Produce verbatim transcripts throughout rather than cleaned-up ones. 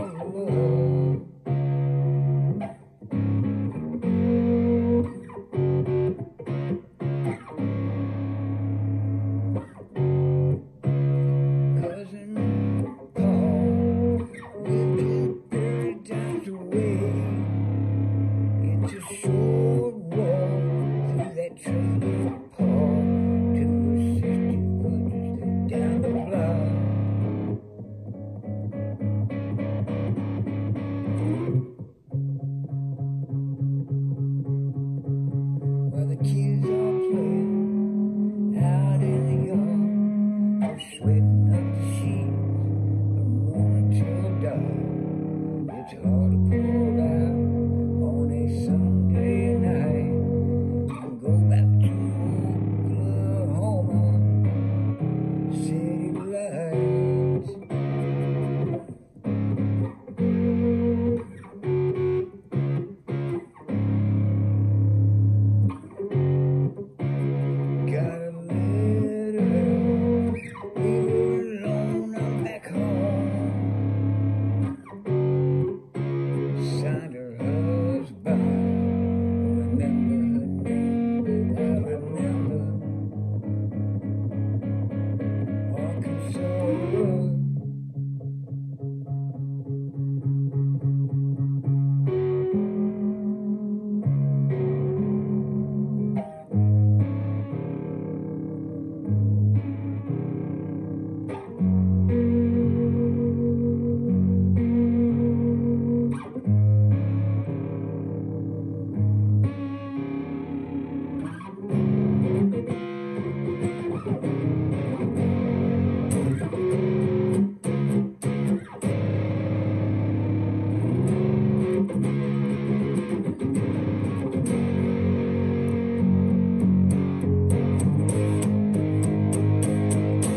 love. Cousin Paul lived in paradise away. It's a short walk through that trailer park to a sister foot down the block. While the kids all play out in the yard, they're sweating up the sheets from morning till dark. It's hard to pull out on a Sunday night and go back to Oklahoma City lights. Got a letter, leave her alone, I'm back home. Signed her husband, remember her name, I remember Arkansas.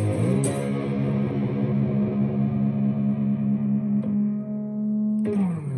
Mm-hmm.